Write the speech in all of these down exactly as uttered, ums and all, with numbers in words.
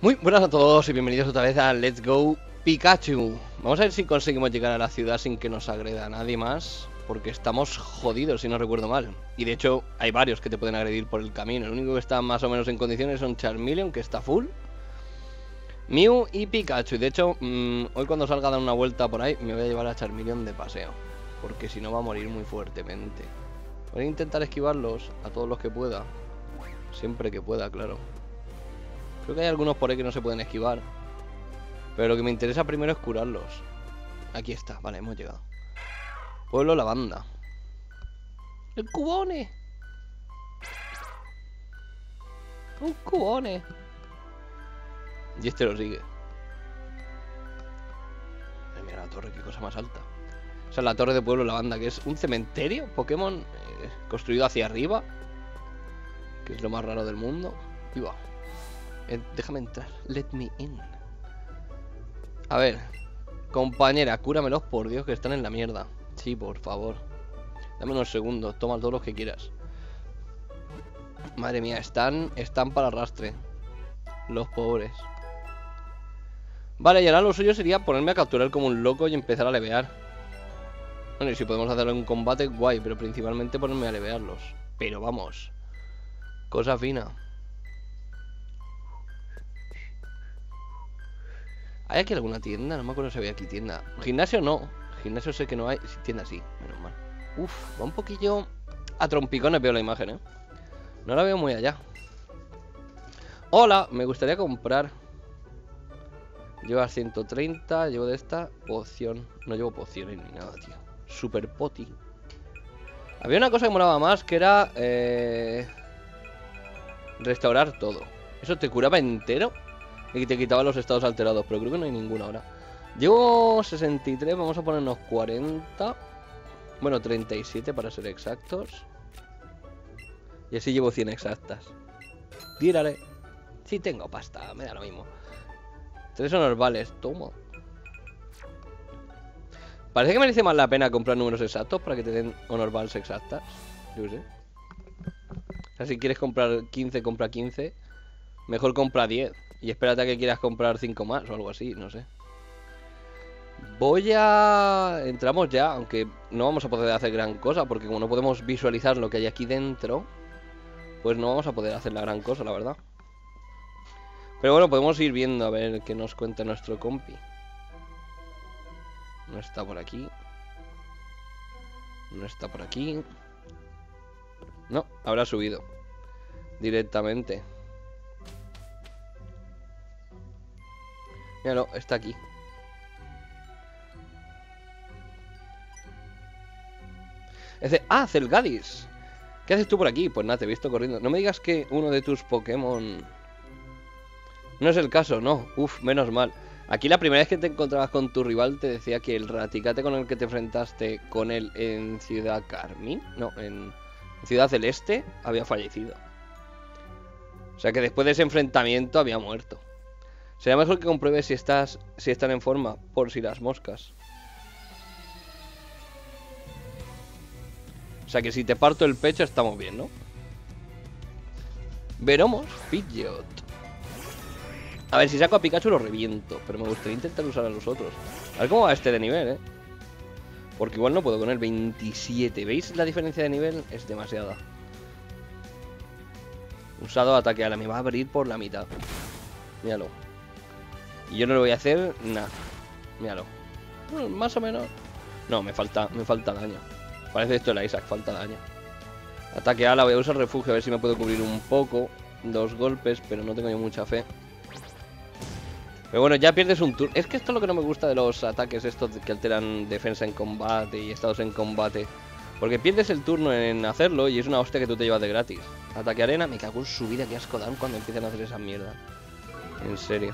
Muy buenas a todos y bienvenidos otra vez a Let's Go Pikachu. Vamos a ver si conseguimos llegar a la ciudad sin que nos agreda nadie más, porque estamos jodidos si no recuerdo mal. Y de hecho hay varios que te pueden agredir por el camino. El único que está más o menos en condiciones son Charmeleon, que está full, Mew y Pikachu. Y de hecho mmm, hoy cuando salga a dar una vuelta por ahí me voy a llevar a Charmeleon de paseo, porque si no va a morir muy fuertemente. Voy a intentar esquivarlos a todos los que pueda, siempre que pueda, claro. Creo que hay algunos por ahí que no se pueden esquivar, pero lo que me interesa primero es curarlos. Aquí está, vale, hemos llegado. Pueblo Lavanda. ¡El Cubone! ¡Un Cubone! Y este lo sigue. Ay, mira la torre, qué cosa más alta. Esa es la torre de Pueblo Lavanda, que es un cementerio Pokémon eh, construido hacia arriba, que es lo más raro del mundo. Y va. Eh, déjame entrar, let me in. A ver, compañera, cúramelos por Dios que están en la mierda. Sí, por favor. Dame unos segundos, toma todos los que quieras. Madre mía, están, están para arrastre los pobres. Vale, y ahora lo suyo sería ponerme a capturar como un loco y empezar a levear. Bueno, y si podemos hacerlo en un combate, guay, pero principalmente ponerme a levearlos. Pero vamos, cosa fina. ¿Hay aquí alguna tienda? No me acuerdo si había aquí tienda. Gimnasio no. Gimnasio sé que no hay. Tienda sí, menos mal. Uf, va un poquillo a trompicones veo la imagen, ¿eh? No la veo muy allá. Hola, me gustaría comprar. Llevas ciento treinta, llevo de esta poción. No llevo pociones ni nada, tío. Super poti. Había una cosa que molaba más, que era eh... restaurar todo. ¿Eso te curaba entero? Y te quitaba los estados alterados, pero creo que no hay ninguna ahora. Llevo sesenta y tres, vamos a ponernos cuarenta. Bueno, treinta y siete para ser exactos. Y así llevo cien exactas. Tírale. Sí tengo pasta, me da lo mismo. Tres honorbales, toma. Parece que merece más la pena comprar números exactos para que te den honorbales exactas. Yo qué sé. O sea, si quieres comprar quince, compra quince. Mejor compra diez. Y espérate a que quieras comprar cinco más o algo así, no sé. Voy a... Entramos ya, aunque no vamos a poder hacer gran cosa, porque como no podemos visualizar lo que hay aquí dentro, pues no vamos a poder hacer la gran cosa, la verdad. Pero bueno, podemos ir viendo a ver qué nos cuenta nuestro compi. No está por aquí. No está por aquí. No, habrá subido directamente. Míralo, está aquí. Es de... ¡Ah, Celgadis! ¿Qué haces tú por aquí? Pues nada, te he visto corriendo. No me digas que uno de tus Pokémon... No es el caso, no. Uf, menos mal. Aquí la primera vez que te encontrabas con tu rival te decía que el Raticate con el que te enfrentaste con él en Ciudad Carmín, no, en Ciudad Celeste, había fallecido. O sea que después de ese enfrentamiento había muerto. Sería mejor que compruebes si estás, si están en forma, por si las moscas. O sea que si te parto el pecho estamos bien, ¿no? Veremos, Pidgeot. A ver, si saco a Pikachu lo reviento, pero me gustaría intentar usar a los otros. A ver cómo va este de nivel, ¿eh? Porque igual no puedo con el veintisiete. ¿Veis la diferencia de nivel? Es demasiada. Usado ataque ala, me va a abrir por la mitad. Míralo. Y yo no le voy a hacer nada. Míralo. Bueno, más o menos. No, me falta, me falta daño. Parece esto el Isaac, falta daño. Ataque ala, voy a usar refugio a ver si me puedo cubrir un poco. Dos golpes, pero no tengo yo mucha fe. Pero bueno, ya pierdes un turno. Es que esto es lo que no me gusta de los ataques estos que alteran defensa en combate y estados en combate. Porque pierdes el turno en hacerlo y es una hostia que tú te llevas de gratis. Ataque arena, me cago en su vida, que asco dan cuando empiezan a hacer esa mierda. En serio.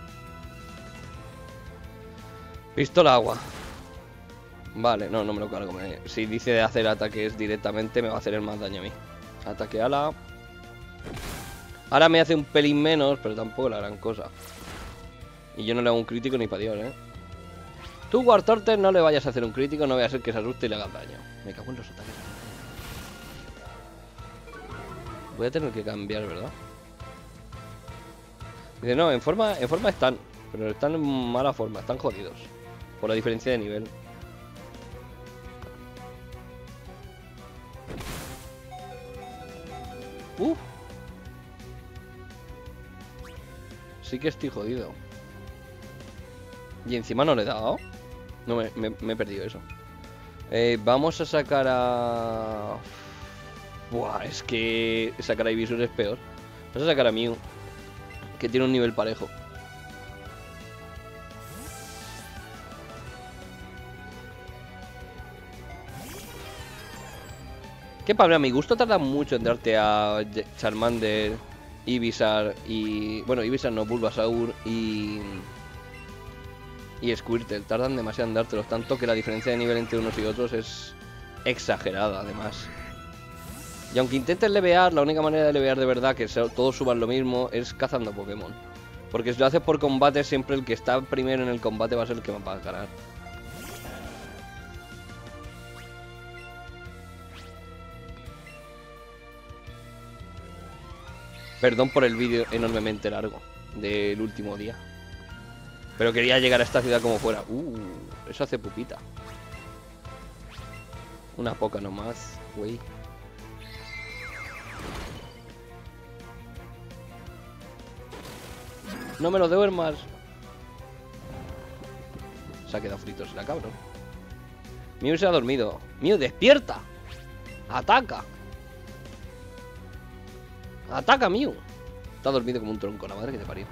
Pistola agua. Vale, no, no me lo cargo. Me... Si dice de hacer ataques directamente me va a hacer el más daño a mí. Ataque ala. Ahora me hace un pelín menos, pero tampoco la gran cosa. Y yo no le hago un crítico ni para Dios, ¿eh? Tú, Wartortle, no le vayas a hacer un crítico, no voy a hacer que se asuste y le hagas daño. Me cago en los ataques. Voy a tener que cambiar, ¿verdad? Dice, no, en forma, en forma están, pero están en mala forma, están jodidos. Por la diferencia de nivel. Uf. Sí que estoy jodido. Y encima no le he dado. No, me, me, me he perdido eso. Eh, vamos a sacar a... Buah, es que sacar a Ivysaur es peor. Vamos a sacar a Mew, que tiene un nivel parejo. Que para mi gusto tarda mucho en darte a Charmander, Ivysaur y... Bueno, Ivysaur no, Bulbasaur y... Y Squirtle. Tardan demasiado en dártelos, tanto que la diferencia de nivel entre unos y otros es exagerada, además. Y aunque intentes levear, la única manera de levear de verdad, que todos suban lo mismo, es cazando Pokémon. Porque si lo haces por combate, siempre el que está primero en el combate va a ser el que va a ganar. Perdón por el vídeo enormemente largo del último día. Pero quería llegar a esta ciudad como fuera. Uh, eso hace pupita. Una poca nomás, güey. No me lo duermas. Se ha quedado frito, será cabrón. Mew se ha dormido. Mew, despierta. Ataca. Ataca, Mew. Está dormido como un tronco, la madre que te parió.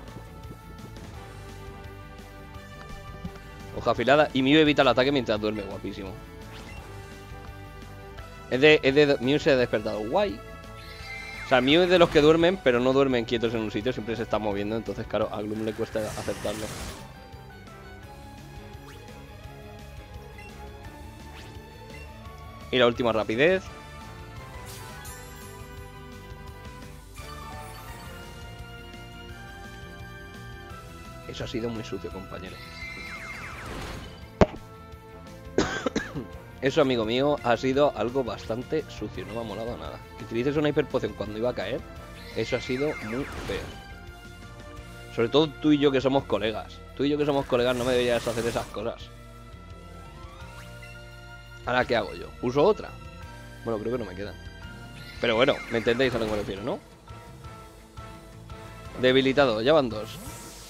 Hoja afilada. Y Mew evita el ataque mientras duerme, guapísimo. Es de, es de... Mew se ha despertado, guay. O sea, Mew es de los que duermen, pero no duermen quietos en un sitio, siempre se está moviendo. Entonces, claro, a Gloom le cuesta aceptarlo. Y la última rapidez. Eso ha sido muy sucio, compañero. Eso, amigo mío, ha sido algo bastante sucio. No me ha molado nada. Que utilices una hiperpoción cuando iba a caer, eso ha sido muy feo. Sobre todo tú y yo que somos colegas. Tú y yo que somos colegas no me deberías hacer esas cosas. Ahora, ¿qué hago yo? ¿Uso otra? Bueno, creo que no me quedan. Pero bueno, me entendéis a lo que me refiero, ¿no? Debilitado, ya van dos.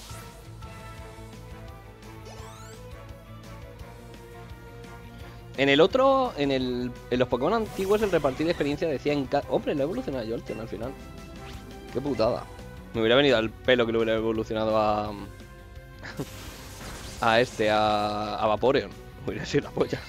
En el otro, en, el, en los Pokémon antiguos, el repartir de experiencia decía en cada... Hombre, lo he evolucionado a Jolteon al final. Qué putada. Me hubiera venido al pelo que lo hubiera evolucionado a... a este, a, a Vaporeon. Hubiera sido la polla.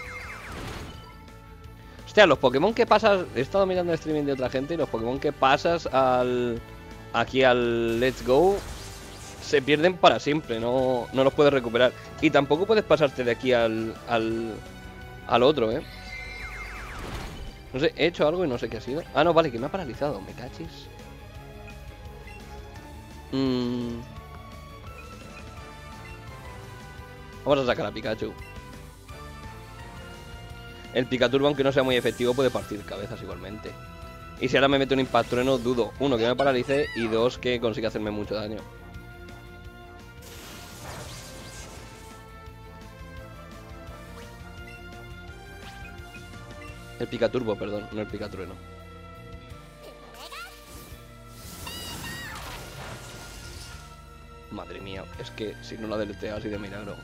Hostia, los Pokémon que pasas... He estado mirando el streaming de otra gente y los Pokémon que pasas al... Aquí al Let's Go... Se pierden para siempre, no, no los puedes recuperar. Y tampoco puedes pasarte de aquí al... al Al otro, ¿eh? No sé, he hecho algo y no sé qué ha sido. Ah, no, vale, que me ha paralizado, me cachis. Mm. Vamos a sacar a Pikachu. El Pikaturbo, aunque no sea muy efectivo, puede partir cabezas igualmente. Y si ahora me meto un Impactrueno, dudo, uno, que me paralice, y dos, que consiga hacerme mucho daño. El Picaturbo, perdón, no el Picatrueno. Madre mía, es que si no la deletea así de milagro.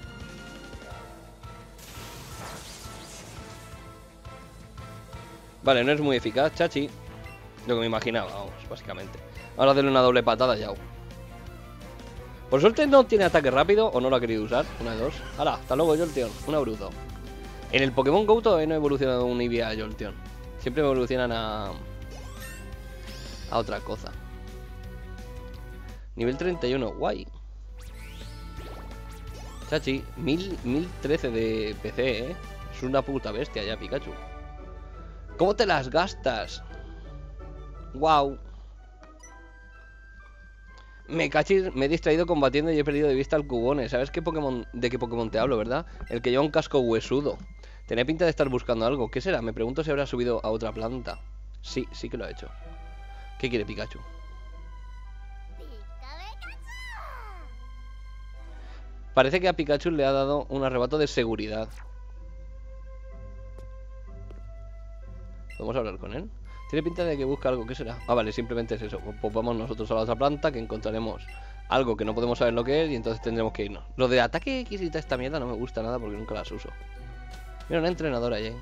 Vale, no es muy eficaz, chachi. Lo que me imaginaba, vamos, básicamente. Ahora darle una doble patada ya. Por suerte no tiene ataque rápido o no lo ha querido usar. Una de dos. ¡Hala! Hasta luego, Jolteon. Una bruto. En el Pokémon Go todavía no he evolucionado un Eevee a Jolteon. Siempre me evolucionan a... a otra cosa. Nivel treinta y uno, guay. Chachi, mil, mil trece de P C, ¿eh? Es una puta bestia ya, Pikachu. ¿Cómo te las gastas? Wow. Me cachis, me he distraído combatiendo y he perdido de vista al Cubone. ¿Sabes qué Pokémon, de qué Pokémon te hablo, verdad? El que lleva un casco huesudo. Tenía pinta de estar buscando algo. ¿Qué será? Me pregunto si habrá subido a otra planta. Sí, sí que lo ha hecho. ¿Qué quiere Pikachu? Parece que a Pikachu le ha dado un arrebato de seguridad. ¿Podemos hablar con él? Tiene pinta de que busca algo. ¿Qué será? Ah, vale, simplemente es eso. Pues vamos nosotros a la otra planta, que encontraremos algo que no podemos saber lo que es y entonces tendremos que irnos. Lo de ataque X y esta mierda no me gusta nada porque nunca las uso. Mira, una entrenadora allí.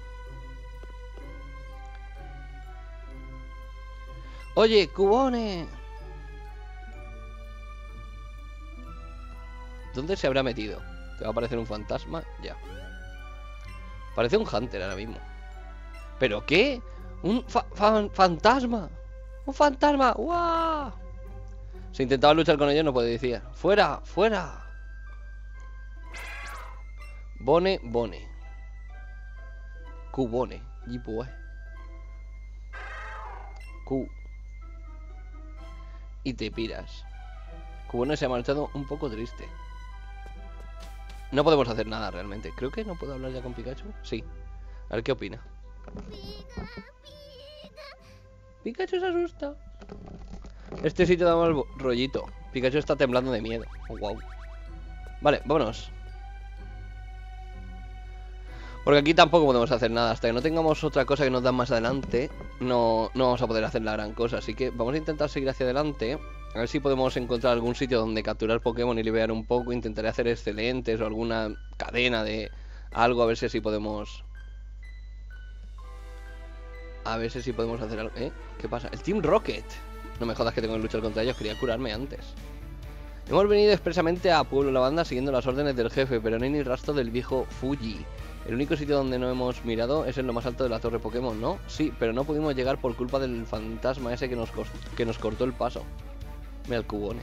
Oye, Cubone. ¿Dónde se habrá metido? ¿Te va a aparecer un fantasma? Ya. Parece un Hunter ahora mismo. ¿Pero qué? ¡Un fa fa fantasma! ¡Un fantasma! ¡Guau! Si intentaba luchar con ellos no puede decir. ¡Fuera! ¡Fuera! Bone, Bone. Cubone. Yipue. Q. Y te piras. Cubone se ha marchado un poco triste. No podemos hacer nada realmente. Creo que no puedo hablar ya con Pikachu. Sí. A ver qué opina. Pikachu se asusta. Este sitio da mal rollito. Pikachu está temblando de miedo. Oh, wow. Vale, vámonos. Porque aquí tampoco podemos hacer nada. Hasta que no tengamos otra cosa que nos dan más adelante, no, no vamos a poder hacer la gran cosa. Así que vamos a intentar seguir hacia adelante. A ver si podemos encontrar algún sitio donde capturar Pokémon y liberar un poco. Intentaré hacer excelentes o alguna cadena de algo. A ver si así podemos... A ver si podemos hacer algo. ¿Eh? ¿Qué pasa? El Team Rocket. No me jodas que tengo que luchar contra ellos. Quería curarme antes. Hemos venido expresamente a Pueblo La Banda siguiendo las órdenes del jefe, pero no hay ni rastro del viejo Fuji. El único sitio donde no hemos mirado es en lo más alto de la torre Pokémon, ¿no? Sí, pero no pudimos llegar por culpa del fantasma ese que nos, que nos cortó el paso. Mira el Cubone.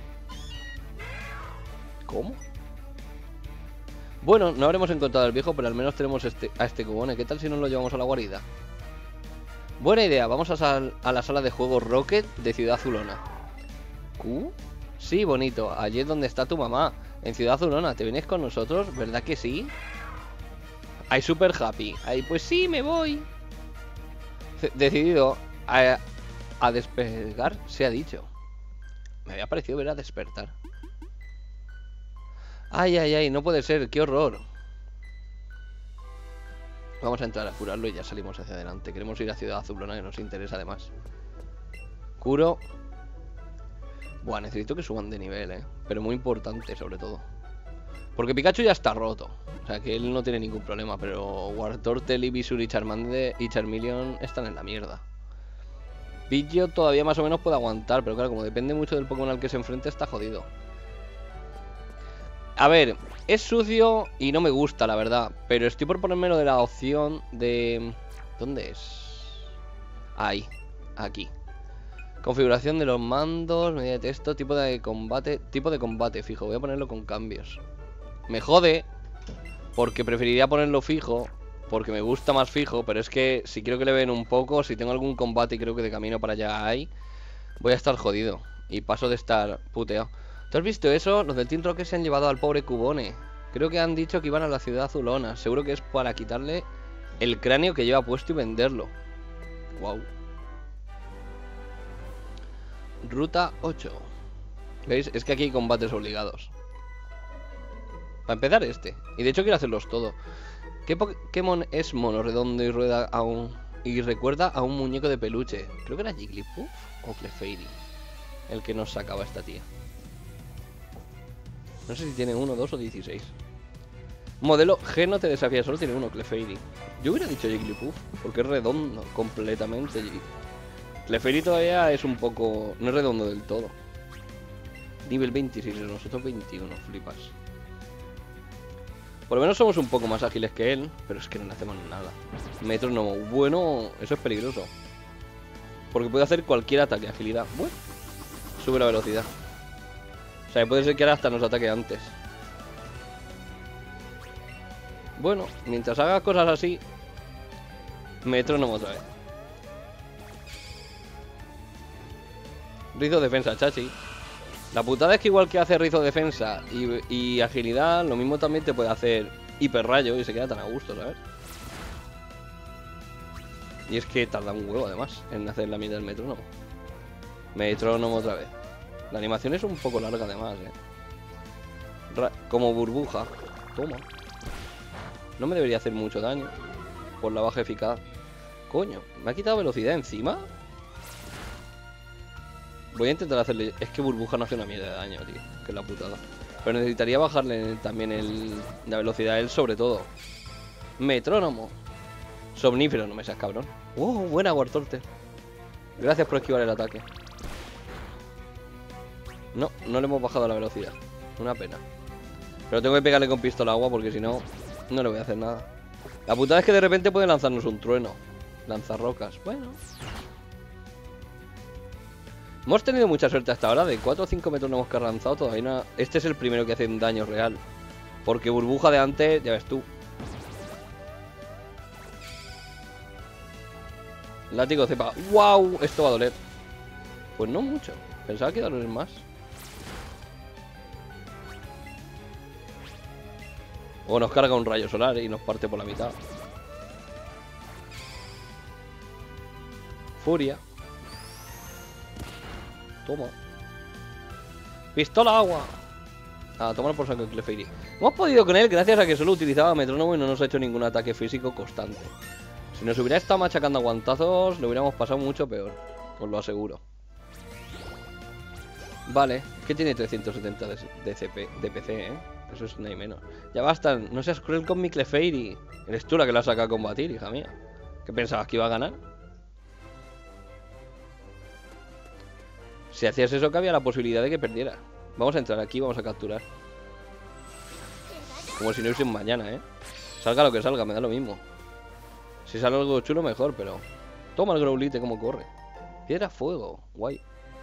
¿Cómo? Bueno, no habremos encontrado al viejo, pero al menos tenemos este, a este Cubone. ¿Qué tal si nos lo llevamos a la guarida? Buena idea, vamos a, sal a la sala de juegos Rocket de Ciudad Azulona. ¿Q? Sí, bonito, allí es donde está tu mamá, en Ciudad Azulona. ¿Te vienes con nosotros? ¿Verdad que sí? Ay, super happy. Ay, pues sí, me voy. C Decidido a, a despegar, se ha dicho. Me había parecido ver a despertar. Ay, ay, ay, no puede ser, qué horror. Vamos a entrar a curarlo y ya salimos hacia adelante. Queremos ir a Ciudad Azulona, que nos interesa además. Curo. Buah, necesito que suban de nivel, eh. Pero muy importante, sobre todo. Porque Pikachu ya está roto. O sea, que él no tiene ningún problema. Pero Wartortle, Ivysaur y Charmander y Charmeleon están en la mierda. Pidgeot todavía más o menos puede aguantar. Pero claro, como depende mucho del Pokémon al que se enfrente, está jodido. A ver, es sucio y no me gusta, la verdad. Pero estoy por ponérmelo de la opción de... ¿Dónde es? Ahí, aquí. Configuración de los mandos, medida de texto, tipo de combate. Tipo de combate, fijo, voy a ponerlo con cambios. Me jode, porque preferiría ponerlo fijo, porque me gusta más fijo. Pero es que si quiero que le ven un poco, si tengo algún combate y creo que de camino para allá hay, voy a estar jodido. Y paso de estar puteado. ¿Tú has visto eso? Los del Team Rocket se han llevado al pobre Cubone. Creo que han dicho que iban a la Ciudad Azulona. Seguro que es para quitarle el cráneo que lleva puesto y venderlo. Wow. Ruta ocho. ¿Veis? Es que aquí hay combates obligados. Para empezar este. Y de hecho quiero hacerlos todos. ¿Qué Pokémon es mono, redondo y rueda a un... y recuerda a un muñeco de peluche? Creo que era Jigglypuff o Clefairy el que nos sacaba esta tía. No sé si tiene uno, dos o dieciséis. Modelo G no te desafía, solo tiene uno, Clefairy. Yo hubiera dicho Jigglypuff, porque es redondo completamente. Clefairy todavía es un poco... no es redondo del todo. Nivel veintiséis, nosotros veintiuno, flipas. Por lo menos somos un poco más ágiles que él, pero es que no le hacemos nada. Metrónomo, bueno, eso es peligroso. Porque puede hacer cualquier ataque, agilidad. Bueno, sube la velocidad. O sea, puede ser que ahora hasta nos ataque antes. Bueno, mientras haga cosas así, metrónomo otra vez. Rizo defensa, chachi. La putada es que igual que hace rizo defensa y, y agilidad, lo mismo también te puede hacer hiperrayo y se queda tan a gusto, ¿sabes? Y es que tarda un huevo además en hacer la mitad del metrónomo. Metrónomo otra vez. La animación es un poco larga además, eh. como burbuja. Toma. No me debería hacer mucho daño por la baja eficaz. Coño, me ha quitado velocidad encima. Voy a intentar hacerle... Es que burbuja no hace una mierda de daño, tío. Que es la putada. Pero necesitaría bajarle también el... la velocidad a él sobre todo. Metrónomo. Somnífero, no me seas cabrón. ¡Oh, buena, Wartortle! Gracias por esquivar el ataque. No, no le hemos bajado la velocidad. Una pena. Pero tengo que pegarle con pistola agua porque si no, no le voy a hacer nada. La putada es que de repente puede lanzarnos un trueno. Lanzar rocas. Bueno. Hemos tenido mucha suerte hasta ahora. De cuatro o cinco metrónomos que ha lanzado todavía no... Este es el primero que hace un daño real. Porque burbuja de antes, ya ves tú. Látigo cepa. ¡Wow! Esto va a doler. Pues no mucho. Pensaba que iba a doler más. O nos carga un rayo solar y nos parte por la mitad. Furia. Toma. Pistola agua. A tomar por saco el Clefairy. Hemos podido con él gracias a que solo utilizaba metrónomo y no nos ha hecho ningún ataque físico constante. Si nos hubiera estado machacando a guantazos, le hubiéramos pasado mucho peor. Os lo aseguro. Vale, es que tiene trescientos setenta de, de, C P, de P C, ¿eh? Eso es nada menos. Ya basta, no seas cruel con mi Clefairy. Eres tú la que la saca a combatir, hija mía. ¿Qué pensabas que iba a ganar? Si hacías eso, que había la posibilidad de que perdiera. Vamos a entrar aquí, vamos a capturar. Como si no hubiese un mañana, ¿eh? Salga lo que salga, me da lo mismo. Si sale algo chulo, mejor, pero... Toma el Growlithe, cómo corre. Piedra fuego, guay.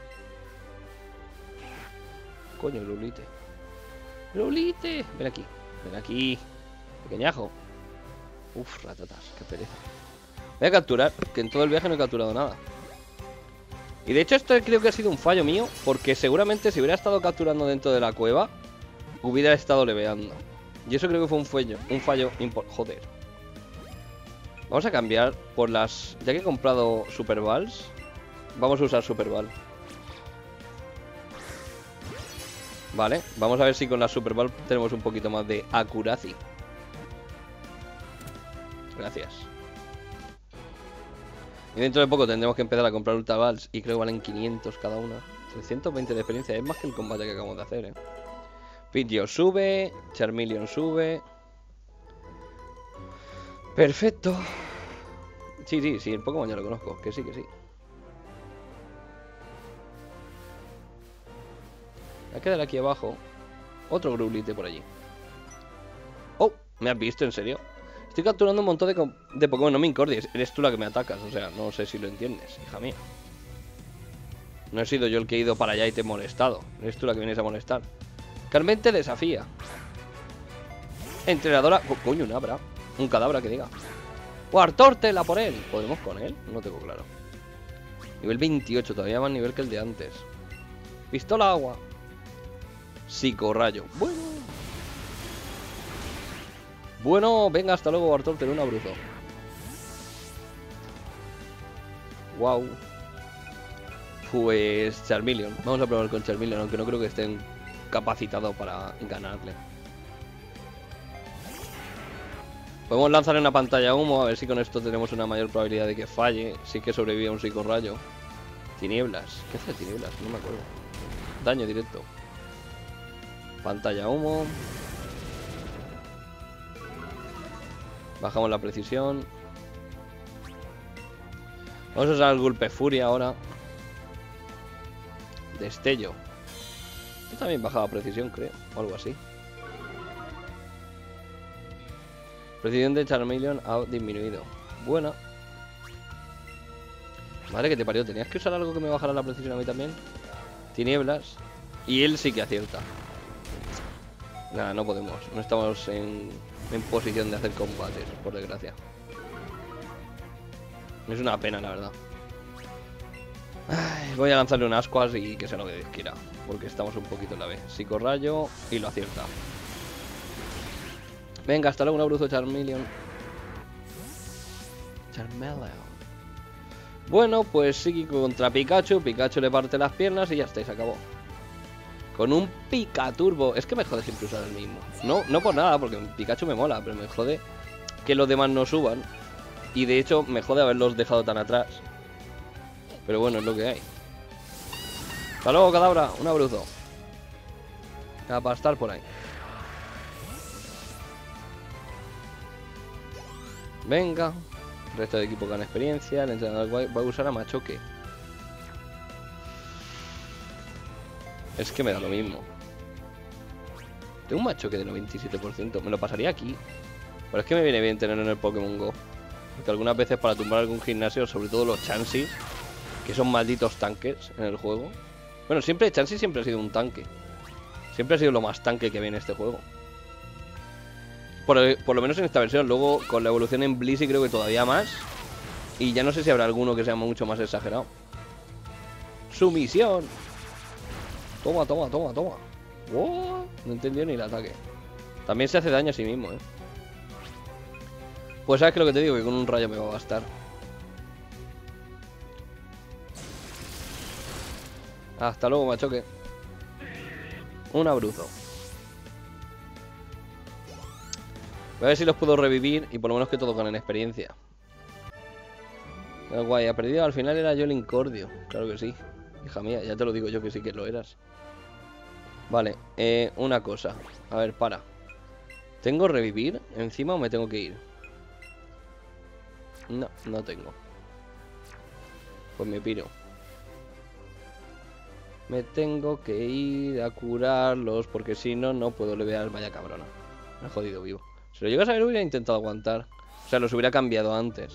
Coño, Growlithe. Growlithe, ven aquí, ven aquí. Pequeñajo. Uf, ratatas, qué pereza. Voy a capturar, que en todo el viaje no he capturado nada. Y de hecho esto creo que ha sido un fallo mío, porque seguramente si hubiera estado capturando dentro de la cueva, hubiera estado leveando. Y eso creo que fue un fallo, un fallo importante. Joder. Vamos a cambiar por las... Ya que he comprado Super Balls, vamos a usar Super Ball. Vale, vamos a ver si con la Super Ball tenemos un poquito más de accuracy. Gracias. Y dentro de poco tendremos que empezar a comprar Ultra Balls y creo que valen quinientos cada una. trescientos veinte de experiencia, es más que el combate que acabamos de hacer, eh. Pidgeot sube, Charmeleon sube. Perfecto. Sí, sí, sí, el Pokémon ya lo conozco, que sí, que sí. Voy a quedar aquí abajo. Otro Growlithe por allí. Oh, ¿me has visto? ¿En serio? Estoy capturando un montón de, de Pokémon, no me incordies. Eres tú la que me atacas, o sea, no sé si lo entiendes, hija mía. No he sido yo el que he ido para allá y te he molestado. Eres tú la que vienes a molestar. Carmen te desafía. Entrenadora... Co coño, un Abra. Un cadabra que diga. Wartortle, a por él. ¿Podemos con él? No tengo claro. Nivel veintiocho, todavía más nivel que el de antes. Pistola agua. Psicorrayo. Bueno. Bueno, venga, hasta luego, Wartortle, un abrazo. Wow. Pues Charmeleon. Vamos a probar con Charmeleon, aunque no creo que estén capacitados para ganarle. Podemos lanzar una pantalla humo, a ver si con esto tenemos una mayor probabilidad de que falle. Sí que sobrevive a un psicorrayo. Tinieblas. ¿Qué hace tinieblas? No me acuerdo. Daño directo. Pantalla humo. Bajamos la precisión. Vamos a usar el golpe furia ahora. Destello. Esto también bajaba precisión, creo. O algo así. Precisión de Charmeleon ha disminuido. Buena. Madre que te parió. ¿Tenías que usar algo que me bajara la precisión a mí también? Tinieblas. Y él sí que acierta. Nada, no podemos. No estamos en, en posición de hacer combates, por desgracia. Es una pena, la verdad. Ay, voy a lanzarle un Ascuas y que sea lo que Dios quiera. Porque estamos un poquito en la B. Psicorrayo y lo acierta. Venga, hasta luego, un abrazo, Charmeleon. Charmeleon. Bueno, pues psíquico contra Pikachu. Pikachu le parte las piernas y ya está, y se acabó. Con un Picaturbo. Es que me jode siempre usar el mismo. No, no por nada, porque Pikachu me mola, pero me jode que los demás no suban. Y de hecho me jode haberlos dejado tan atrás. Pero bueno, es lo que hay. Hasta luego, Cadabra. Un abrazo. A pastar por ahí. Venga. El resto de equipo gana experiencia. El entrenador va a usar a Machoque. Es que me da lo mismo. Tengo un Machoque del noventa y siete por ciento. Me lo pasaría aquí. Pero es que me viene bien tenerlo en el Pokémon Go. Porque algunas veces para tumbar algún gimnasio, sobre todo los Chansey, que son malditos tanques en el juego. Bueno, siempre Chansey siempre ha sido un tanque. Siempre ha sido lo más tanque que había en este juego. Por, por lo menos en esta versión. Luego con la evolución en Blissey creo que todavía más. Y ya no sé si habrá alguno que sea mucho más exagerado. ¡Sumisión! Toma, toma, toma, toma. ¡Wow! No entendió ni el ataque. También se hace daño a sí mismo, eh. Pues sabes que lo que te digo, que con un rayo me va a bastar. Hasta luego, Machoque. Un abruzo. Voy a ver si los puedo revivir y por lo menos que todos ganen experiencia. Pero guay, ha perdido. Al final era yo el Incordio. Claro que sí. Hija mía, ya te lo digo yo que sí que lo eras. Vale, eh, una cosa. A ver, para. ¿Tengo revivir encima o me tengo que ir? No, no tengo. Pues me piro. Me tengo que ir a curarlos porque si no, no puedo levear. Vaya cabrona. Me he jodido vivo. Si lo llegas a ver, hubiera intentado aguantar. O sea, los hubiera cambiado antes.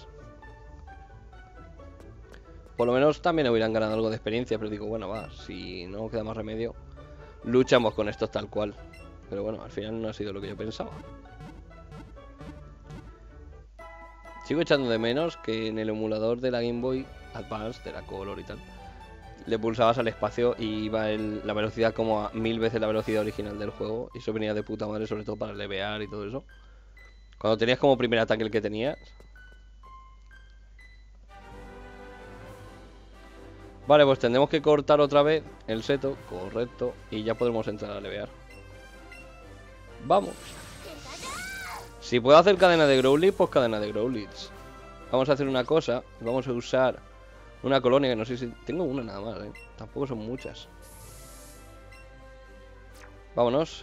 Por lo menos también hubieran ganado algo de experiencia. Pero digo, bueno, va, si no queda más remedio, luchamos con estos tal cual. Pero bueno, al final no ha sido lo que yo pensaba. Sigo echando de menos que en el emulador de la Game Boy Advance, de la Color y tal, le pulsabas al espacio y iba el, la velocidad como a mil veces la velocidad original del juego. Y eso venía de puta madre, sobre todo para levear y todo eso. Cuando tenías como primer ataque el que tenías. Vale, pues tendremos que cortar otra vez el seto, correcto, y ya podremos entrar a levear. Vamos. Si puedo hacer cadena de Growlithe, pues cadena de Growlithe. Vamos a hacer una cosa. Vamos a usar una colonia que no sé si... Tengo una nada más, ¿eh? Tampoco son muchas. Vámonos.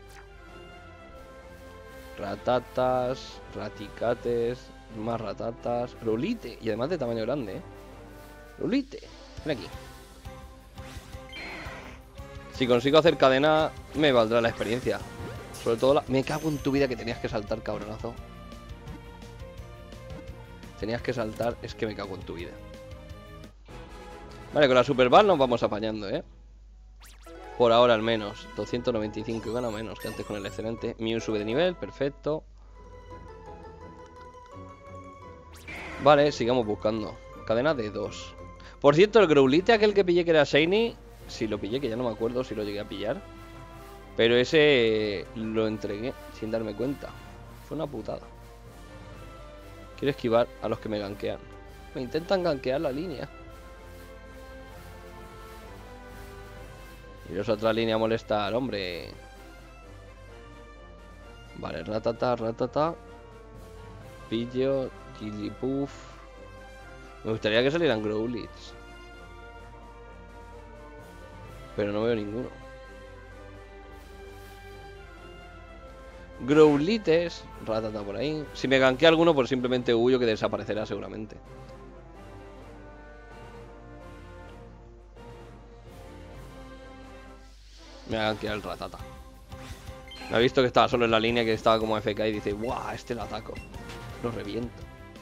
Ratatas, raticates, más ratatas. Growlithe, y además de tamaño grande, ¿eh? Growlithe, ven aquí. Si consigo hacer cadena, me valdrá la experiencia. Sobre todo la... Me cago en tu vida que tenías que saltar, cabronazo. Tenías que saltar, es que me cago en tu vida. Vale, con la Super Ball nos vamos apañando, ¿eh? Por ahora al menos. doscientos noventa y cinco, gana menos que antes con el excelente. Mew sube de nivel, perfecto. Vale, sigamos buscando. Cadena de dos. Por cierto, el Growlithe, aquel que pillé que era Shiny, si lo pillé, que ya no me acuerdo si lo llegué a pillar. Pero ese lo entregué sin darme cuenta. Fue una putada. Quiero esquivar a los que me gankean. Me intentan gankear la línea. Y los otra línea a molestar, hombre. Vale, ratata, ratata. Pillo, Jigglypuff. Me gustaría que salieran Growlithes. Pero no veo ninguno. Growlithes, ratata por ahí. Si me gankea alguno, pues simplemente huyo, que desaparecerá seguramente. Me ha gankeado el ratata. Me ha visto que estaba solo en la línea, que estaba como F K y dice, ¡guau! Este lo ataco. Lo reviento.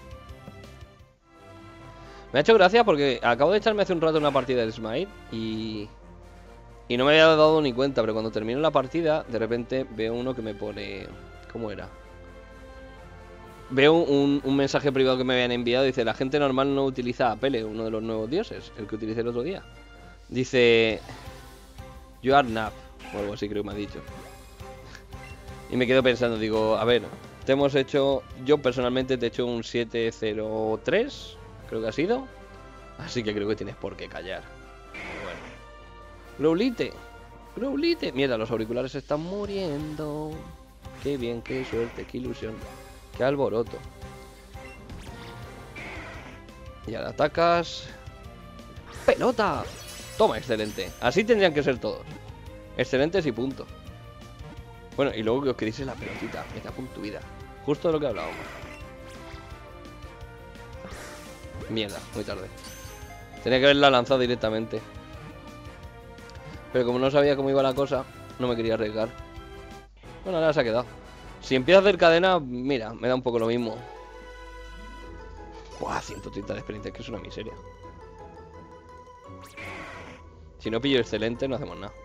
Me ha hecho gracia porque acabo de echarme hace un rato una partida de Smite y... Y no me había dado ni cuenta, pero cuando termino la partida, de repente veo uno que me pone... ¿Cómo era? Veo un, un mensaje privado que me habían enviado. Dice, la gente normal no utiliza a Pele, uno de los nuevos dioses, el que utilicé el otro día. Dice... You are Nap, o algo así creo que me ha dicho. Y me quedo pensando, digo, a ver, te hemos hecho... Yo personalmente te he hecho un siete cero tres, creo que ha sido. Así que creo que tienes por qué callar. Growlithe. Growlithe. Mierda, los auriculares se están muriendo. Qué bien, qué suerte, qué ilusión. Qué alboroto. Y ahora atacas. ¡Pelota! Toma, excelente. Así tendrían que ser todos. Excelentes y punto. Bueno, y luego que os queréis la pelotita. Me cago en tu vida. Justo de lo que hablábamos. Mierda, muy tarde. Tenía que haberla lanzado directamente. Pero como no sabía cómo iba la cosa, no me quería arriesgar. Bueno, ahora se ha quedado. Si empieza a hacer cadena, mira, me da un poco lo mismo. Buah, ciento treinta de experiencia, que es una miseria. Si no pillo excelente, no hacemos nada.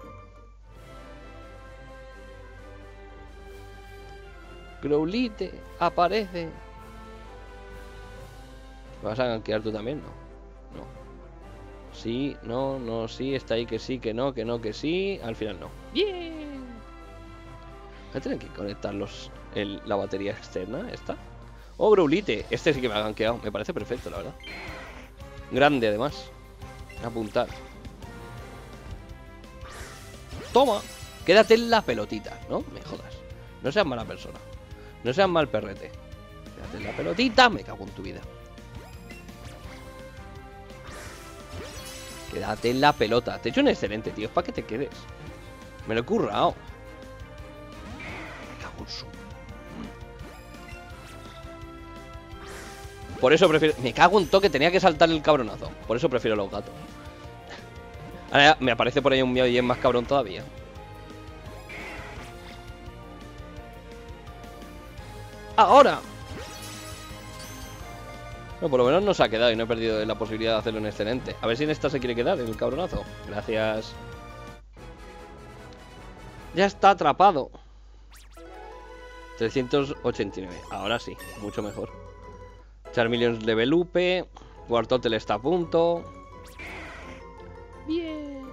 Growlithe, aparece. ¿Me vas a gankear tú también? No. No. Sí, no, no, sí, está ahí que sí, que no, que no, que sí. Al final no. ¡Bien! Voy a tener que conectar los, el, la batería externa, esta. Oh, Growlithe. Este sí que me ha gankeado. Me parece perfecto, la verdad. Grande, además. Apuntar. Toma. Quédate en la pelotita, ¿no? Me jodas. No seas mala persona. No seas mal perrete. Quédate en la pelotita. Me cago en tu vida. Quédate en la pelota. Te he hecho un excelente, tío. Es para que te quedes. Me lo he currado. Me cago en su... Por eso prefiero... Me cago en toque. Tenía que saltar el cabronazo. Por eso prefiero los gatos. Ahora ya me aparece por ahí un mío y es más cabrón todavía. ¡Ahora! No, por lo menos no se ha quedado y no he perdido la posibilidad de hacerlo en excelente. A ver si en esta se quiere quedar, en el cabronazo. Gracias. Ya está atrapado. trescientos ochenta y nueve. Ahora sí, mucho mejor. Charmeleon level up. Wartortle está a punto. Bien.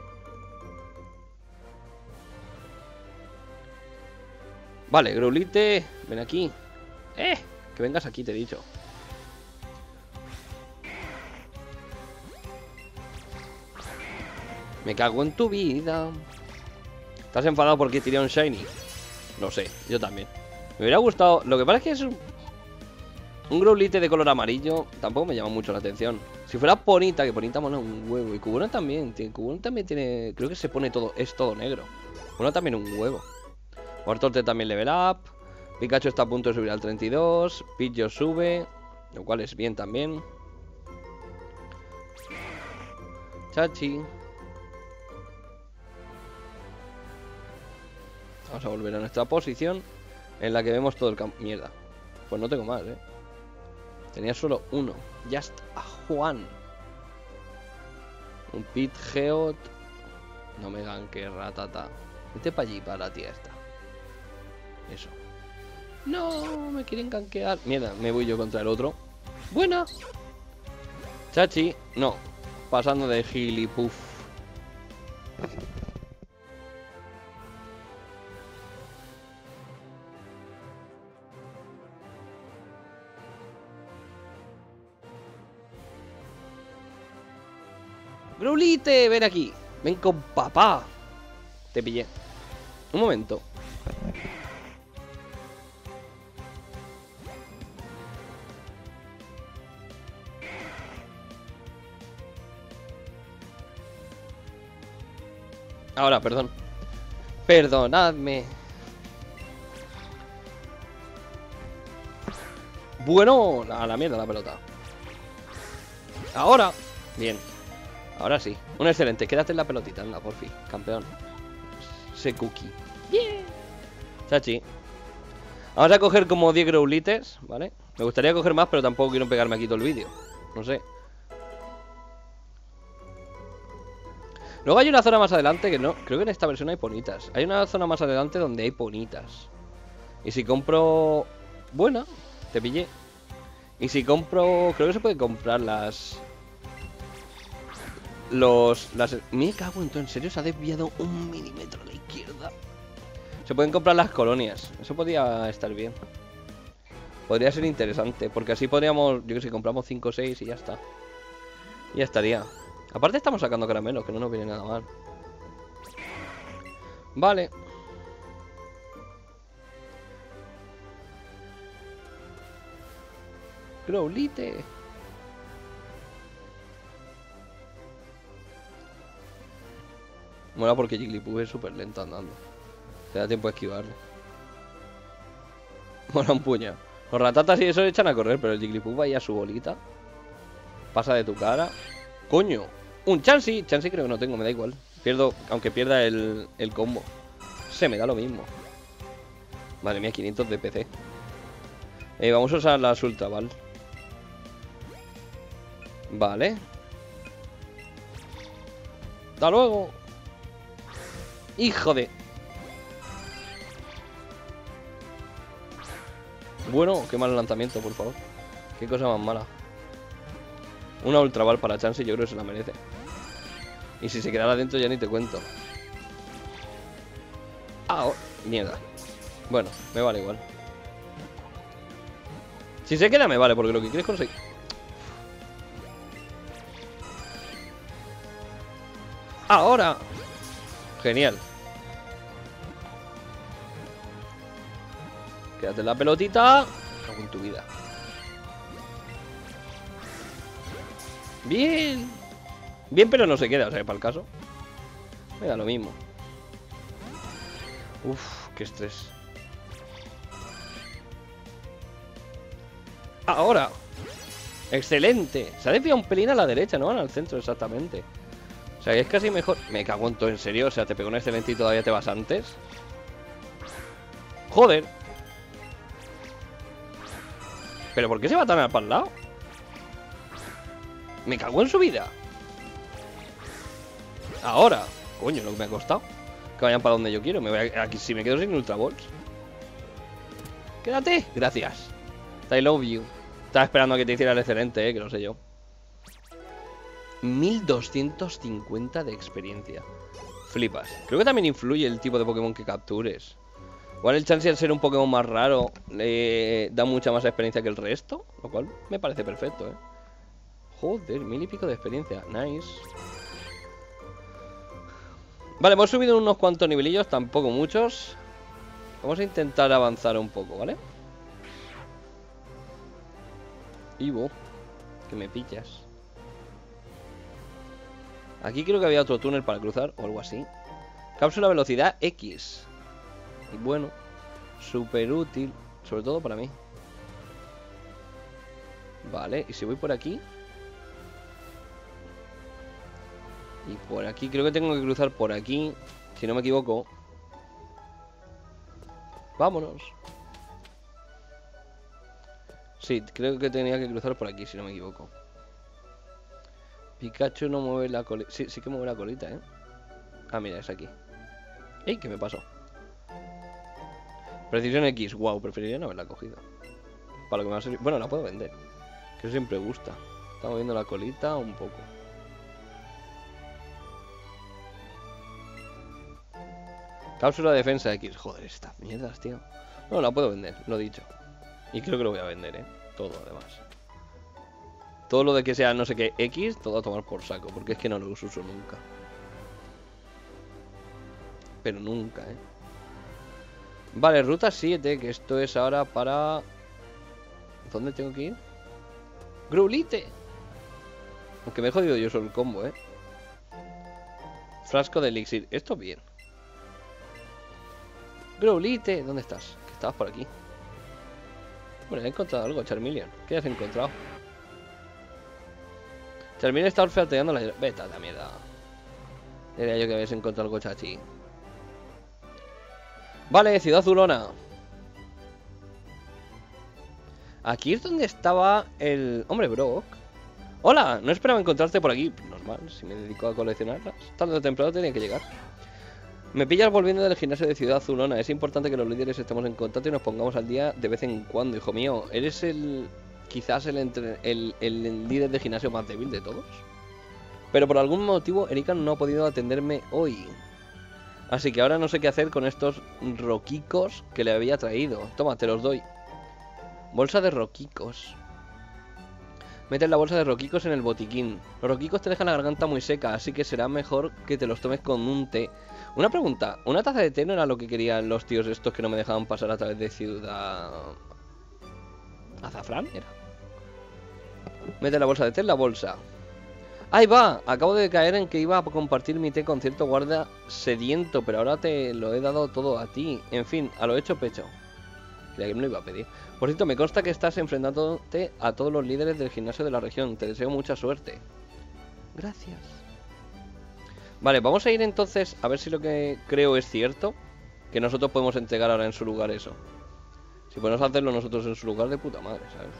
Vale, Growlithe, ven aquí. Eh, que vengas aquí, te he dicho. Me cago en tu vida. ¿Estás enfadado porque tiré un Shiny? No sé, yo también. Me hubiera gustado... Lo que pasa es que es un... Un Growlithe de color amarillo tampoco me llama mucho la atención. Si fuera Ponyta, que Ponyta mola un huevo. Y Cubone también. Cubone también tiene... Creo que se pone todo... Es todo negro. Mola también un huevo. Wartortle también level up. Pikachu está a punto de subir al treinta y dos. Pidgeot sube. Lo cual es bien también. Chachi. Vamos a volver a nuestra posición en la que vemos todo el campo. Mierda. Pues no tengo más, eh. Tenía solo uno. Just a Juan. Un Pidgeot. No me ganque, ratata. Vete para allí, para la tía esta. Eso. No, me quieren gankear. Mierda, me voy yo contra el otro. Buena. Chachi. No. Pasando de gilipuf. Growlithe, ven aquí. Ven con papá. Te pillé. Un momento. Ahora, perdón. Perdonadme. Bueno, a la mierda la pelota. Ahora. Bien. Ahora sí. Un excelente. Quédate en la pelotita, anda, por fin. Campeón. Se cookie. Yeah. Chachi. Vamos a coger como diez Growlithes, ¿vale? Me gustaría coger más, pero tampoco quiero pegarme aquí todo el vídeo. No sé. Luego hay una zona más adelante que no... Creo que en esta versión hay ponitas. Hay una zona más adelante donde hay ponitas. Y si compro... Buena. Te pillé. Y si compro... Creo que se puede comprar las... Los... Las... Me cago en todo. ¿En serio se ha desviado un milímetro a la izquierda? Se pueden comprar las colonias. Eso podría estar bien. Podría ser interesante. Porque así podríamos... Yo que sé, compramos cinco o seis y ya está. Y ya estaría. Aparte estamos sacando caramelos, que no nos viene nada mal. Vale. Growlite. Mola porque Jigglypuff es súper lento andando. Te da tiempo a esquivarle. Mola un puño. Los ratatas y eso echan a correr, pero el Jigglypuff ahí a su bolita. Pasa de tu cara. ¡Coño! ¡Un Chansey! Chansey creo que no tengo, me da igual. Pierdo, aunque pierda el, el combo. Se me da lo mismo. Madre mía, quinientos de P C. Eh, vamos a usar las Ultra Ball. Vale. ¡Hasta luego! ¡Hijo de! Bueno, qué mal lanzamiento, por favor. Qué cosa más mala. Una Ultra Ball para Chansey, yo creo que se la merece. Y si se quedara dentro ya ni te cuento. Ah, oh, mierda. Bueno, me vale igual. Si se queda me vale, porque lo que quieres conseguir... ¡Ahora! Genial. Quédate en la pelotita. Cago en tu vida. Bien. Bien, pero no se queda, o sea, para el caso. Me da lo mismo. Uf, qué estrés. Ahora. Excelente. Se ha desviado un pelín a la derecha, no al centro exactamente. O sea, que es casi mejor. Me cago en todo, en serio. O sea, te pegó un excelente y todavía te vas antes. Joder. ¿Pero por qué se va tan para el lado? Me cago en su vida. Ahora. Coño, lo que me ha costado. Que vayan para donde yo quiero. Me voy a... Aquí si me quedo sin Ultra Balls. Quédate. Gracias. I love you. Estaba esperando a que te hiciera el excelente, eh, que lo sé yo. mil doscientos cincuenta de experiencia. Flipas. Creo que también influye el tipo de Pokémon que captures. Igual el Chansey, al ser un Pokémon más raro, le da mucha más experiencia que el resto. Lo cual me parece perfecto, eh. Joder, mil y pico de experiencia. Nice. Vale, hemos subido unos cuantos nivelillos, tampoco muchos. Vamos a intentar avanzar un poco, ¿vale? Ivo, que me pillas. Aquí creo que había otro túnel para cruzar o algo así. Cápsula velocidad X. Bueno, súper útil, sobre todo para mí. Vale, y si voy por aquí. Y por aquí, creo que tengo que cruzar por aquí, si no me equivoco. Vámonos. Sí, creo que tenía que cruzar por aquí, si no me equivoco. Pikachu no mueve la colita. Sí, sí que mueve la colita, ¿eh? Ah, mira, es aquí. ¡Ey! ¿Qué me pasó? Precisión X. Wow, preferiría no haberla cogido. Para lo que me va a servir. Bueno, la puedo vender. Que eso siempre gusta. Está moviendo la colita un poco. Cápsula de defensa X. Joder, estas mierdas, tío. No, la puedo vender, lo he dicho. Y creo que lo voy a vender, ¿eh? Todo, además. Todo lo de que sea no sé qué X, todo a tomar por saco. Porque es que no lo uso nunca. Pero nunca, ¿eh? Vale, ruta siete, que esto es ahora para... ¿Dónde tengo que ir? ¡Growlite! Aunque me he jodido yo solo el combo, ¿eh? Frasco de elixir. Esto bien. Growlite, ¿dónde estás? Que estabas por aquí. Bueno, he encontrado algo, Charmeleon. ¿Qué has encontrado? Charmeleon está olfateando la... Vete a la mierda. Era yo que habías encontrado algo, chachi. Vale, Ciudad Zulona. Aquí es donde estaba el... Hombre, Brock. Hola, no esperaba encontrarte por aquí. Normal, si me dedico a coleccionarlas. Tarde o temprano tenía que llegar. Me pillas volviendo del gimnasio de Ciudad Zulona. Es importante que los líderes estemos en contacto y nos pongamos al día de vez en cuando, hijo mío. Eres el... quizás el, entre... el, el, el líder de gimnasio más débil de todos. Pero por algún motivo Erika no ha podido atenderme hoy. Así que ahora no sé qué hacer con estos roquicos que le había traído. Toma, te los doy. Bolsa de roquicos. Metes la bolsa de roquicos en el botiquín. Los roquicos te dejan la garganta muy seca, así que será mejor que te los tomes con un té. Una pregunta, ¿una taza de té no era lo que querían los tíos estos que no me dejaban pasar a través de Ciudad... ¿Azafrán era? Mete la bolsa de té en la bolsa. ¡Ahí va! Acabo de caer en que iba a compartir mi té con cierto guardia sediento, pero ahora te lo he dado todo a ti. En fin, a lo hecho pecho. Creía que me lo iba a pedir. Por cierto, me consta que estás enfrentándote a todos los líderes del gimnasio de la región. Te deseo mucha suerte. Gracias. Vale, vamos a ir entonces a ver si lo que creo es cierto. Que nosotros podemos entregar ahora en su lugar eso. Si podemos hacerlo nosotros en su lugar, de puta madre, ¿sabes?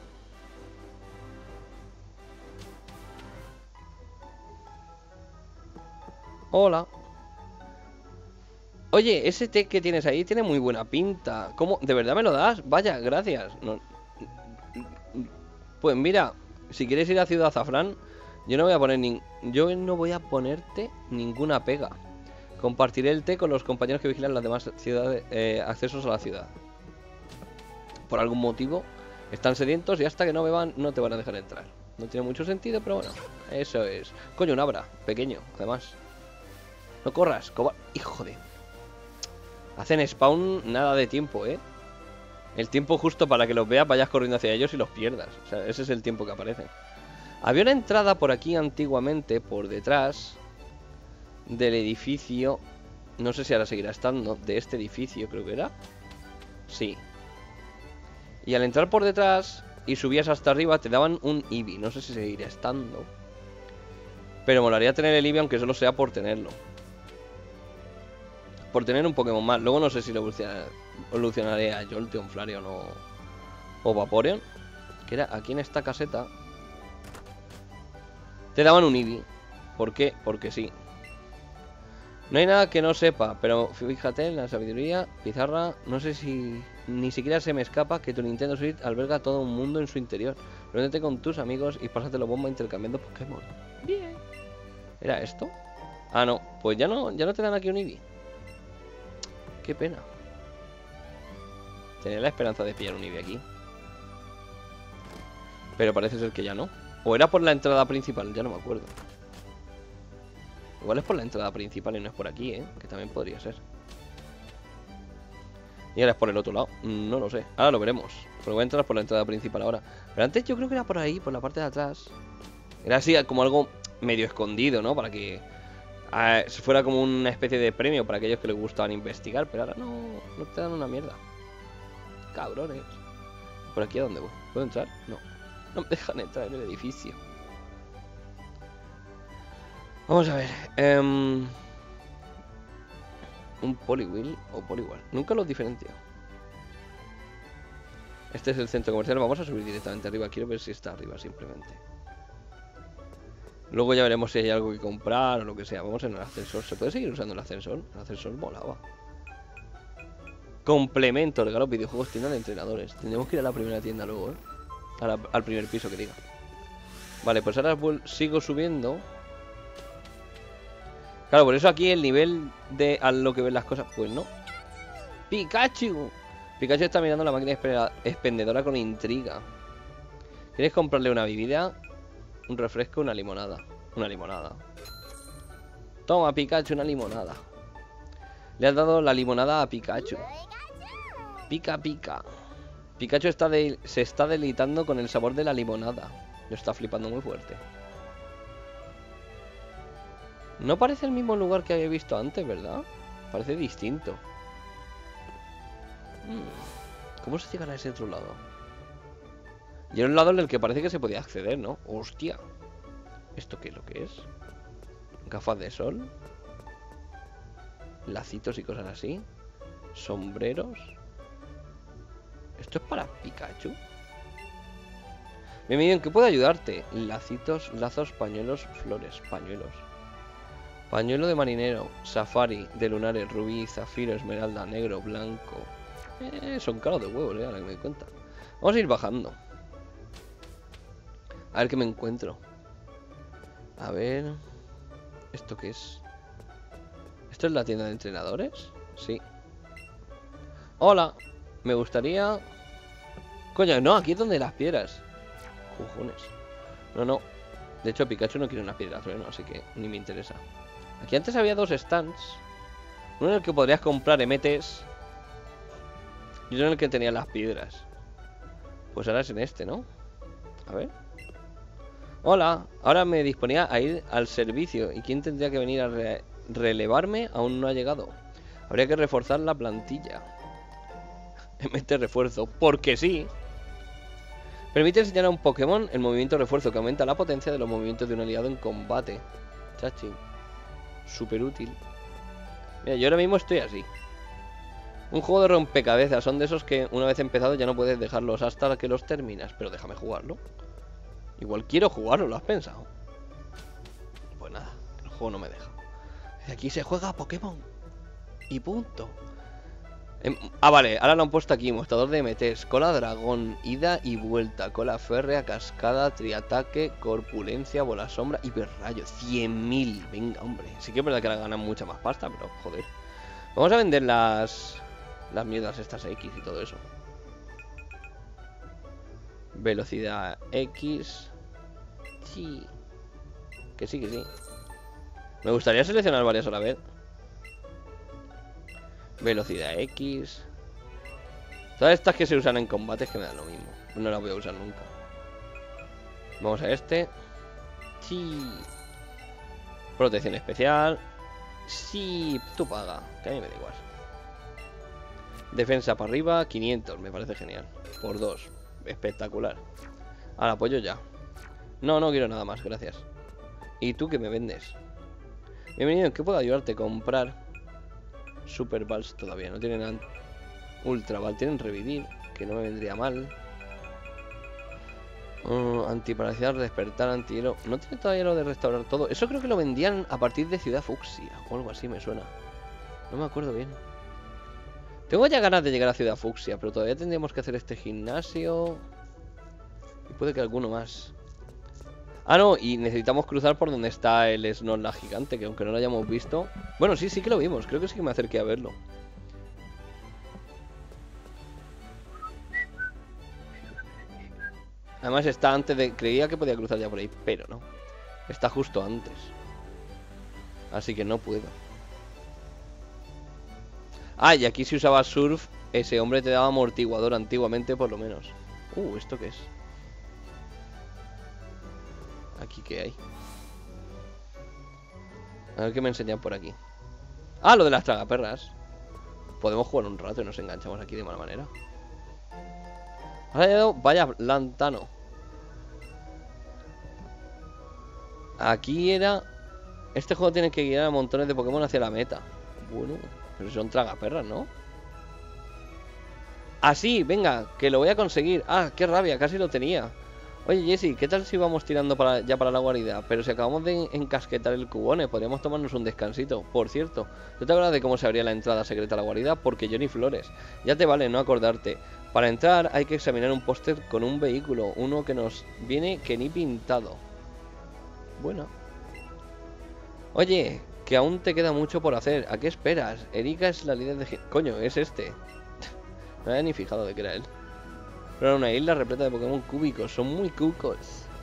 Hola. Oye, ese té que tienes ahí tiene muy buena pinta. ¿Cómo? ¿De verdad me lo das? Vaya, gracias. No... Pues mira, si quieres ir a Ciudad Azafrán, yo no voy a poner ni... yo no voy a ponerte ninguna pega. Compartiré el té con los compañeros que vigilan las demás ciudades, eh, accesos a la ciudad. Por algún motivo están sedientos y hasta que no beban no te van a dejar entrar. No tiene mucho sentido, pero bueno, eso es. Coño, un abra, pequeño, además. No corras, coba... Hijo de... Hacen spawn nada de tiempo, ¿eh? El tiempo justo para que los veas, vayas corriendo hacia ellos y los pierdas. O sea, ese es el tiempo que aparecen. Había una entrada por aquí antiguamente, por detrás del edificio. No sé si ahora seguirá estando. De este edificio, creo que era. Sí. Y al entrar por detrás y subías hasta arriba, te daban un Eevee. No sé si seguirá estando. Pero molaría tener el Eevee, aunque solo sea por tenerlo. Por tener un Pokémon más. Luego no sé si lo evolucionaré a Jolteon, Flareon o, o Vaporeon. Que era aquí en esta caseta. Te daban un Eevee. ¿Por qué? Porque sí. No hay nada que no sepa, pero fíjate en la sabiduría, pizarra. No sé si ni siquiera se me escapa que tu Nintendo Switch alberga todo un mundo en su interior. Reúnete con tus amigos y pásatelo bomba intercambiando Pokémon. Bien. ¿Era esto? Ah, no. Pues ya no, ya no te dan aquí un Eevee. Qué pena. Tenía la esperanza de pillar un Eevee aquí. Pero parece ser que ya no. O era por la entrada principal, ya no me acuerdo. Igual es por la entrada principal y no es por aquí, ¿eh? Que también podría ser. Y ahora es por el otro lado. No lo sé. Ahora lo veremos. Porque voy a entrar por la entrada principal ahora. Pero antes yo creo que era por ahí, por la parte de atrás. Era así como algo medio escondido, ¿no? Para que... Uh, fuera como una especie de premio para aquellos que les gustaban investigar. Pero ahora no, no te dan una mierda. Cabrones. ¿Por aquí a dónde voy? ¿Puedo entrar? No. No me dejan entrar en el edificio. Vamos a ver. Um, un Poliwheel o Poliwheel. Nunca los diferencio. Este es el centro comercial. Vamos a subir directamente arriba. Quiero ver si está arriba simplemente. Luego ya veremos si hay algo que comprar o lo que sea. Vamos en el ascensor. ¿Se puede seguir usando el ascensor? El ascensor molaba. Complemento. Regalo videojuegos, tienda de entrenadores. Tendremos que ir a la primera tienda luego, ¿eh? A la, al primer piso que diga. Vale, pues ahora sigo subiendo. Claro, por eso aquí el nivel de a lo que ven las cosas, pues no. ¡Pikachu! Pikachu está mirando la máquina expendedora con intriga. ¿Quieres comprarle una bebida? Un refresco, una limonada. Una limonada. Toma, Pikachu, una limonada. Le has dado la limonada a Pikachu. Pica, pica. Pikachu está de... se está deleitando con el sabor de la limonada. Lo está flipando muy fuerte. No parece el mismo lugar que había visto antes, ¿verdad? Parece distinto. ¿Cómo se llegará a ese otro lado? Y era un lado en el que parece que se podía acceder, ¿no? ¡Hostia! ¿Esto qué es lo que es? Gafas de sol. Lacitos y cosas así. Sombreros. ¿Esto es para Pikachu? Bienvenido, ¿en qué puedo ayudarte? Lacitos, lazos, pañuelos, flores, pañuelos. Pañuelo de marinero, safari, de lunares, rubí, zafiro, esmeralda, negro, blanco. Eh, son caros de huevos, eh, ahora que me doy cuenta. Vamos a ir bajando. A ver qué me encuentro. A ver... ¿Esto qué es? ¿Esto es la tienda de entrenadores? Sí. Hola. Me gustaría... Coño, no, aquí es donde las piedras. Cojones. No, no. De hecho, Pikachu no quiere una piedra trueno, así que ni me interesa. Aquí antes había dos stands. Uno en el que podrías comprar M Ts y otro en el que tenía las piedras. Pues ahora es en este, ¿no? A ver. Hola, ahora me disponía a ir al servicio. ¿Y quién tendría que venir a re relevarme? Aún no ha llegado. Habría que reforzar la plantilla. M T refuerzo, porque sí. Permite enseñar a un Pokémon el movimiento refuerzo, que aumenta la potencia de los movimientos de un aliado en combate. Chachi. Súper útil. Mira, yo ahora mismo estoy así. Un juego de rompecabezas. Son de esos que una vez empezado ya no puedes dejarlos hasta que los terminas. Pero déjame jugarlo. Igual quiero jugarlo, ¿lo has pensado? Pues nada, el juego no me deja. Aquí se juega a Pokémon. Y punto. Ah, vale, ahora lo han puesto aquí. Mostrador de M Ts, cola dragón, ida y vuelta, cola férrea, cascada, triataque, corpulencia, bola sombra, hiperrayo. Cien mil, venga, hombre. Sí que es verdad que ahora ganan mucha más pasta, pero joder. Vamos a vender las Las mierdas estas X y todo eso. Velocidad X. Sí. Que sí, que sí. Me gustaría seleccionar varias a la vez. Velocidad X. Todas estas que se usan en combates que me dan lo mismo. No las voy a usar nunca. Vamos a este. Sí. Protección especial. Sí, tú paga. Que a mí me da igual. Defensa para arriba, quinientos. Me parece genial. Por dos. Espectacular. Ahora apoyo ya. No, no quiero nada más, gracias. ¿Y tú qué me vendes? Bienvenido, ¿en qué puedo ayudarte? Comprar. Super Vals todavía no tienen Ultra Val, tienen revivir, que no me vendría mal. uh, Antiparalizar, despertar, antihielo. No tiene todavía lo de restaurar todo. Eso creo que lo vendían a partir de Ciudad Fucsia o algo así, me suena. No me acuerdo bien. Tengo ya ganas de llegar a Ciudad Fucsia, pero todavía tendríamos que hacer este gimnasio. Y puede que alguno más. Ah, no, y necesitamos cruzar por donde está el Snorlax gigante, que aunque no lo hayamos visto... Bueno, sí, sí que lo vimos, creo que sí que me acerqué a verlo. Además está antes de... Creía que podía cruzar ya por ahí, pero no. Está justo antes. Así que no puedo. Ah, y aquí si usaba surf, ese hombre te daba amortiguador antiguamente por lo menos. Uh, ¿esto qué es? ¿Aquí qué hay? A ver qué me enseñan por aquí. Ah, lo de las tragaperras. Podemos jugar un rato y nos enganchamos aquí de mala manera. Vaya lantano. Aquí era... Este juego tiene que guiar a montones de Pokémon hacia la meta. Bueno, pero son tragaperras, ¿no? Ah, sí, venga, que lo voy a conseguir. Ah, qué rabia, casi lo tenía. Oye, Jesse, ¿qué tal si vamos tirando para, ya para la guarida? Pero si acabamos de encasquetar el cubone, podríamos tomarnos un descansito. Por cierto, ¿tú te acuerdas de cómo se abría la entrada secreta a la guarida? Porque yo ni flores. Ya te vale no acordarte. Para entrar hay que examinar un póster con un vehículo. Uno que nos viene que ni pintado. Bueno. Oye, que aún te queda mucho por hacer. ¿A qué esperas? Erika es la líder de... Coño, es este. No había ni fijado de que era él. Pero era una isla repleta de Pokémon cúbicos. Son muy cucos.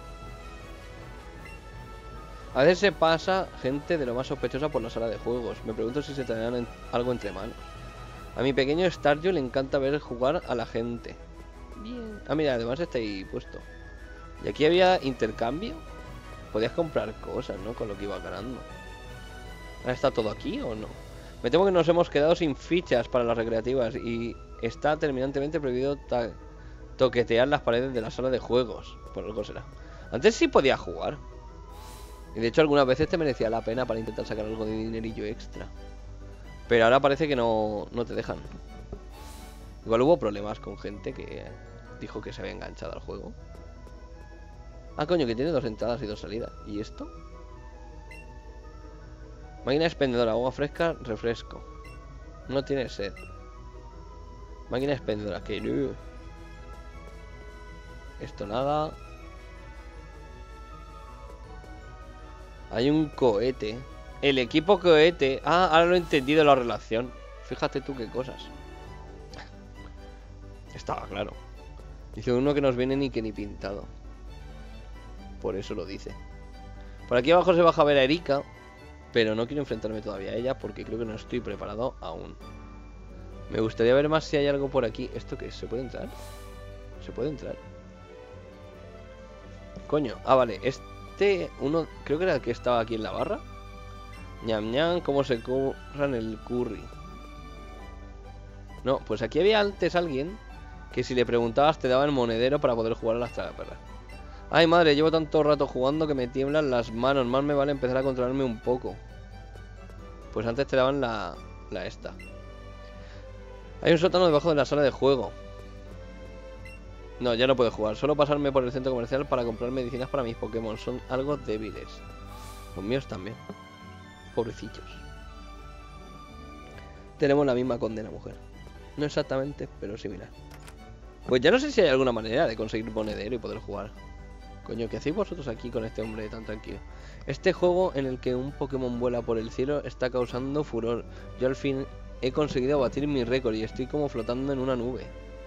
A veces se pasa gente de lo más sospechosa por la sala de juegos. Me pregunto si se tendrán en algo entre manos. A mi pequeño Staryu le encanta ver jugar a la gente. Bien. Ah, mira, además está ahí puesto. Y aquí había intercambio. Podías comprar cosas, ¿no? Con lo que iba ganando. ¿Ahora está todo aquí o no? Me temo que nos hemos quedado sin fichas para las recreativas. Y está terminantemente prohibido toquetear las paredes de la sala de juegos. Por algo será. Antes sí podía jugar. Y de hecho algunas veces te merecía la pena para intentar sacar algo de dinerillo extra. Pero ahora parece que no, no te dejan. Igual hubo problemas con gente que dijo que se había enganchado al juego. Ah, coño, que tiene dos entradas y dos salidas. ¿Y esto? Máquina expendedora, agua fresca, refresco. No tiene sed. Máquina expendedora, que no. Esto nada. Hay un cohete. El equipo cohete. Ah, ahora lo he entendido la relación. Fíjate tú qué cosas. Estaba claro. Dice uno que nos viene ni que ni pintado. por eso lo dice. Por aquí abajo se baja a ver a Erika, pero no quiero enfrentarme todavía a ella porque creo que no estoy preparado aún. Me gustaría ver más si hay algo por aquí. ¿Esto qué es? ¿Se puede entrar? ¿Se puede entrar? Coño, ah, vale, este uno, creo que era el que estaba aquí en la barra. Ñam ñam, cómo se curran el curry. No, pues aquí había antes alguien que si le preguntabas te daba el monedero para poder jugar a las tragaperras. Ay madre, llevo tanto rato jugando que me tiemblan las manos. Más me vale empezar a controlarme un poco. Pues antes te daban la, la esta. Hay un sótano debajo de la sala de juego. No, ya no puedo jugar. Solo pasarme por el centro comercial para comprar medicinas para mis Pokémon. Son algo débiles. Los míos también. Pobrecillos. Tenemos la misma condena, mujer. No exactamente, pero similar. Pues ya no sé si hay alguna manera de conseguir monedero y poder jugar. Coño, ¿qué hacéis vosotros aquí con este hombre tan tranquilo? Este juego en el que un Pokémon vuela por el cielo está causando furor. Yo al fin he conseguido batir mi récord y estoy como flotando en una nube.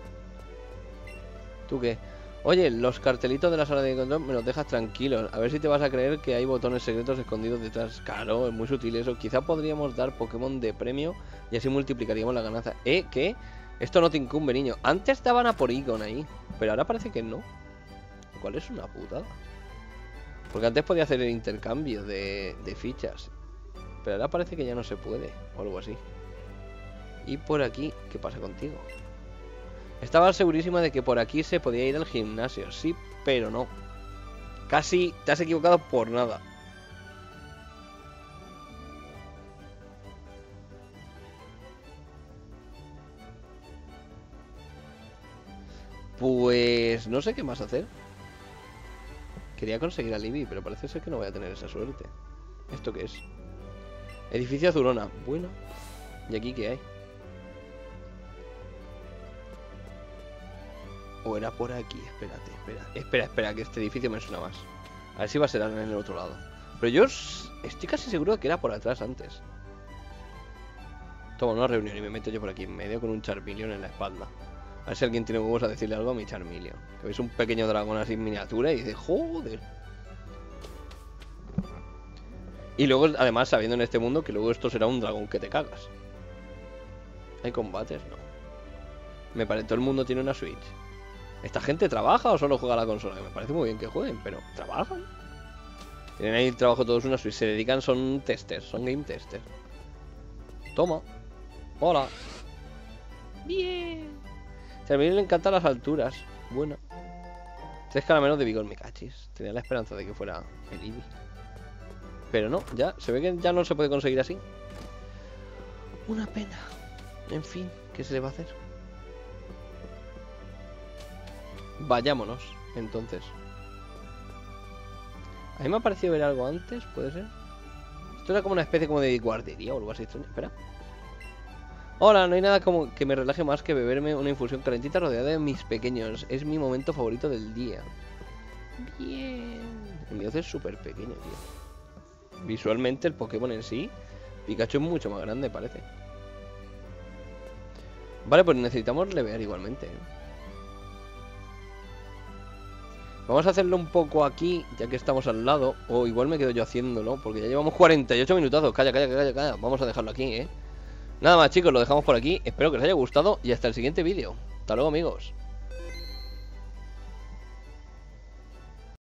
¿Tú qué? Oye, los cartelitos de la sala de control me los dejas tranquilos. A ver si te vas a creer que hay botones secretos escondidos detrás. Claro, es muy sutil eso. Quizá podríamos dar Pokémon de premio y así multiplicaríamos la ganancia. ¿Eh? ¿Qué? Esto no te incumbe, niño. Antes estaban a Porygon ahí, pero ahora parece que no. Lo cual es una putada. Porque antes podía hacer el intercambio de, de fichas, pero ahora parece que ya no se puede, o algo así. Y por aquí, ¿qué pasa contigo? Estaba segurísima de que por aquí se podía ir al gimnasio. Sí, pero no. Casi te has equivocado por nada. Pues no sé qué más hacer. Quería conseguir a Libby, pero parece ser que no voy a tener esa suerte. ¿Esto qué es? Edificio Azulona. Bueno. ¿Y aquí qué hay? O era por aquí. Espérate, espera. Espera, espera, que este edificio me suena más. A ver si va a ser en el otro lado. Pero yo estoy casi seguro de que era por atrás antes. Toma una reunión y me meto yo por aquí en medio con un Charmeleon en la espalda. A ver si alguien tiene huevos a decirle algo a mi Charmeleon. Que veis un pequeño dragón así en miniatura y dice, joder. Y luego, además, sabiendo en este mundo que luego esto será un dragón que te cagas. ¿Hay combates? No. Me parece, todo el mundo tiene una Switch. ¿Esta gente trabaja o solo juega a la consola? Que me parece muy bien que jueguen, pero ¿trabajan? Tienen ahí el trabajo todos una Switch. Se dedican, son testers, son game testers. Toma. Hola. Bien. A mí le encantan las alturas. Bueno. Tres caramelos de vigor, me cachis. Tenía la esperanza de que fuera el Eevee. Pero no, ya. Se ve que ya no se puede conseguir así. Una pena. En fin, ¿qué se le va a hacer? Vayámonos, entonces. A mí me ha parecido ver algo antes, ¿puede ser? Esto era como una especie como de guardería o algo así. Espera. Hola, no hay nada como que me relaje más que beberme una infusión calentita rodeada de mis pequeños. Es mi momento favorito del día. Bien. El mío es súper pequeño, tío. Visualmente el Pokémon en sí, Pikachu es mucho más grande, parece. Vale, pues necesitamos levear igualmente, ¿eh? Vamos a hacerlo un poco aquí, ya que estamos al lado. O igual me quedo yo haciéndolo, porque ya llevamos cuarenta y ocho minutazos. Calla, calla, calla, calla. Vamos a dejarlo aquí, ¿eh? Nada más, chicos, lo dejamos por aquí. Espero que os haya gustado y hasta el siguiente vídeo. Hasta luego, amigos.